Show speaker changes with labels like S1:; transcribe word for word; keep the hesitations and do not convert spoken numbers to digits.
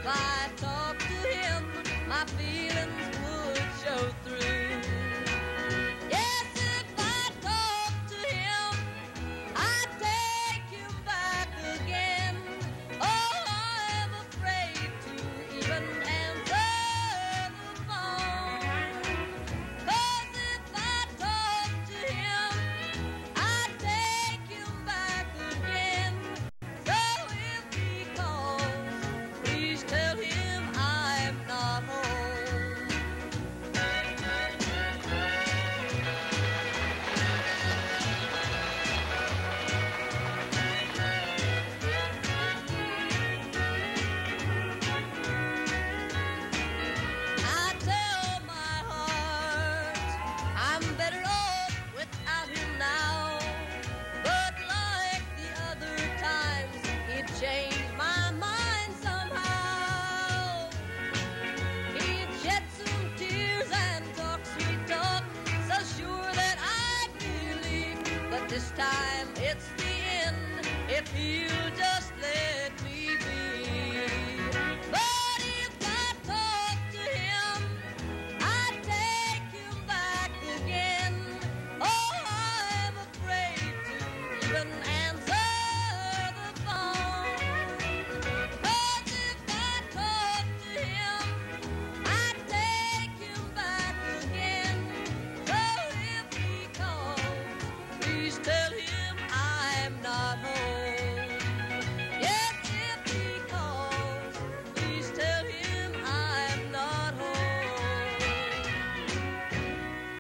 S1: I talked to him, my feelings would show through. Yes, if I talked to him, I'd take him back again. Oh, I'm afraid to even answer the phone. 'Cause if I talked to him, I'd take him back again. So if he calls, please tell him I'm not home. I tell my heart I'm better off without him now. But like the other times, he'd change my mind somehow. He'd shed some tears and talk sweet talk, so sure that I'd believe. But this time it's the end. It feels